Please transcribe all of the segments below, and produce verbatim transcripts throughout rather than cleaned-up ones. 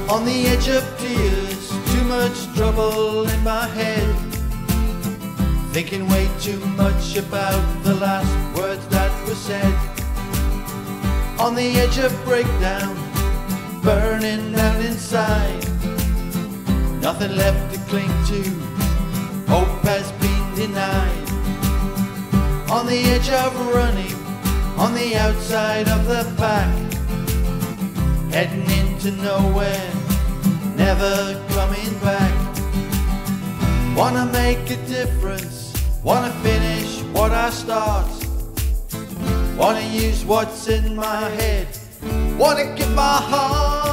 On the edge of tears, too much trouble in my head, thinking way too much about the last words that were said. On the edge of breakdown, burning down inside, nothing left to cling to, hope has been denied. On the edge of running, on the outside of the pack, heading into nowhere, never coming back. Wanna make a difference, wanna finish what I start, wanna use what's in my head, wanna give my heart.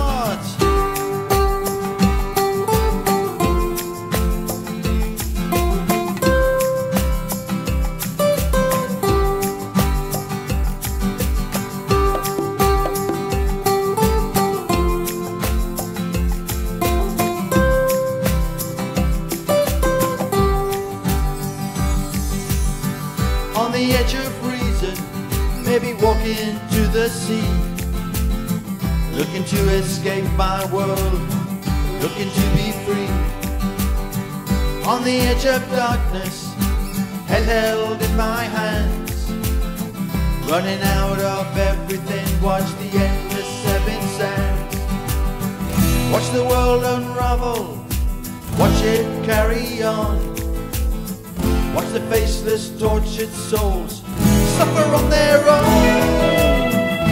On the edge of reason, maybe walking to the sea, looking to escape my world, looking to be free. On the edge of darkness, head held in my hands, running out of everything, watch the endless seven sands. Watch the world unravel, watch it carry on. Watch the faceless, tortured souls suffer on their own.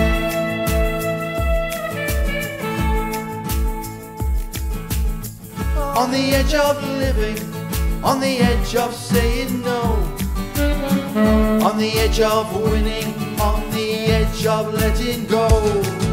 On the edge of living, on the edge of saying no, on the edge of winning, on the edge of letting go.